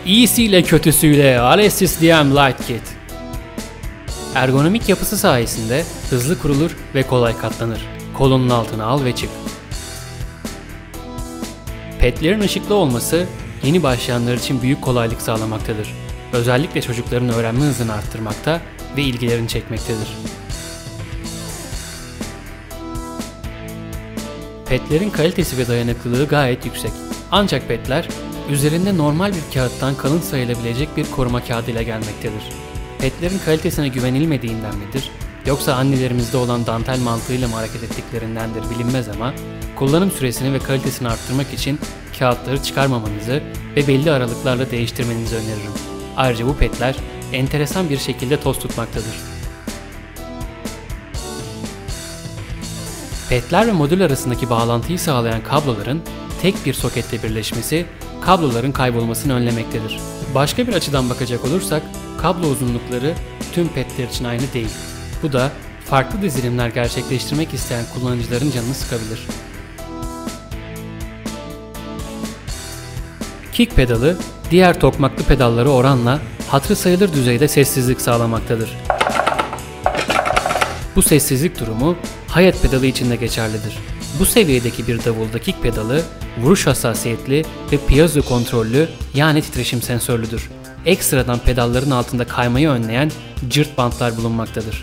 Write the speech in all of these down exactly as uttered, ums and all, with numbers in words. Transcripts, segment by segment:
İyisiyle kötüsüyle Alesis D M Lightkit. Ergonomik yapısı sayesinde hızlı kurulur ve kolay katlanır. Kolunun altına al ve çık. Pedlerin ışıklı olması yeni başlayanlar için büyük kolaylık sağlamaktadır. Özellikle çocukların öğrenme hızını arttırmakta ve ilgilerini çekmektedir. Pedlerin kalitesi ve dayanıklılığı gayet yüksek. Ancak pedler üzerinde normal bir kağıttan kalın sayılabilecek bir koruma kağıdı ile gelmektedir. Pedlerin kalitesine güvenilmediğinden midir, yoksa annelerimizde olan dantel mantığıyla mı hareket ettiklerindendir bilinmez ama kullanım süresini ve kalitesini arttırmak için kağıtları çıkarmamanızı ve belli aralıklarla değiştirmenizi öneririm. Ayrıca bu pedler enteresan bir şekilde toz tutmaktadır. Pedler ve modül arasındaki bağlantıyı sağlayan kabloların tek bir sokette birleşmesi, kabloların kaybolmasını önlemektedir. Başka bir açıdan bakacak olursak, kablo uzunlukları tüm pedler için aynı değil. Bu da farklı dizilimler gerçekleştirmek isteyen kullanıcıların canını sıkabilir. Kick pedalı, diğer tokmaklı pedallara oranla hatırı sayılır düzeyde sessizlik sağlamaktadır. Bu sessizlik durumu hi-hat pedalı için de geçerlidir. Bu seviyedeki bir davulda kick pedalı, vuruş hassasiyetli ve piezo kontrollü yani titreşim sensörlüdür. Ekstradan pedalların altında kaymayı önleyen cırt bantlar bulunmaktadır.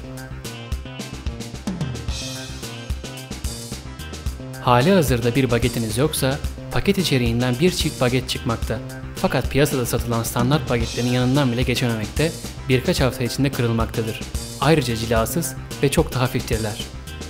Halihazırda bir bagetiniz yoksa, paket içeriğinden bir çift baget çıkmakta. Fakat piyasada satılan standart bagetlerin yanından bile geçememekte, birkaç hafta içinde kırılmaktadır. Ayrıca cilasız ve çok da hafiftirler.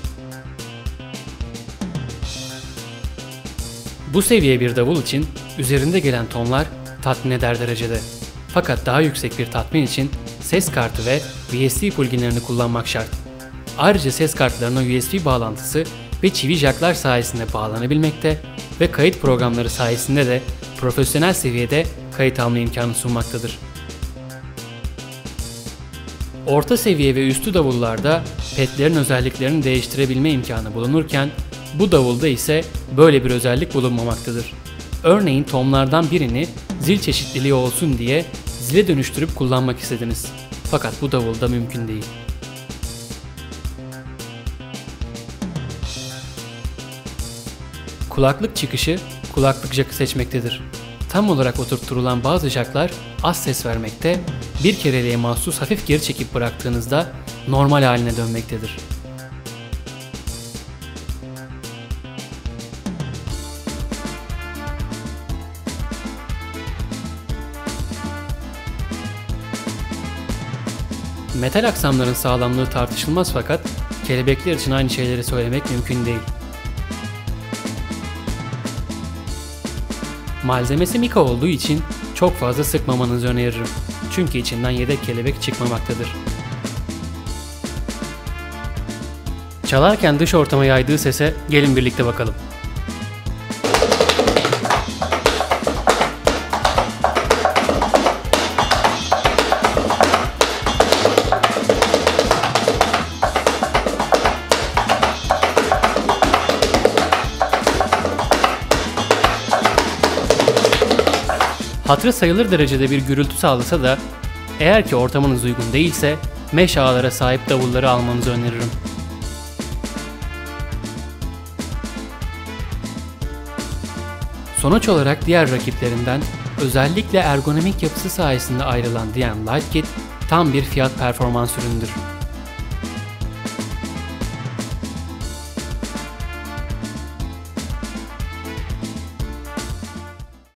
Bu seviye bir davul için üzerinde gelen tonlar tatmin eder derecede. Fakat daha yüksek bir tatmin için ses kartı ve U S B plugинlerini kullanmak şart. Ayrıca ses kartlarına U S B bağlantısı ve çivi jacklar sayesinde bağlanabilmekte ve kayıt programları sayesinde de profesyonel seviyede kayıt alma imkanı sunmaktadır. Orta seviye ve üstü davullarda pedlerin özelliklerini değiştirebilme imkanı bulunurken, bu davulda ise böyle bir özellik bulunmamaktadır. Örneğin tomlardan birini zil çeşitliliği olsun diye zile dönüştürüp kullanmak istediniz. Fakat bu davulda mümkün değil. Kulaklık çıkışı kulaklık jack'ı seçmektedir. Tam olarak oturtturulan bazı jacklar az ses vermekte, bir kereliğe mahsus hafif geri çekip bıraktığınızda normal haline dönmektedir. Metal aksamların sağlamlığı tartışılmaz fakat kelebekler için aynı şeyleri söylemek mümkün değil. Malzemesi mika olduğu için çok fazla sıkmamanızı öneririm. Çünkü içinden yedek kelebek çıkmamaktadır. Çalarken dış ortama yaydığı sese gelin birlikte bakalım. Hatırı sayılır derecede bir gürültü sağlasa da eğer ki ortamınız uygun değilse mesh ağlara sahip davulları almanızı öneririm. Sonuç olarak diğer rakiplerinden özellikle ergonomik yapısı sayesinde ayrılan D M Lightkit tam bir fiyat performans ürünüdür.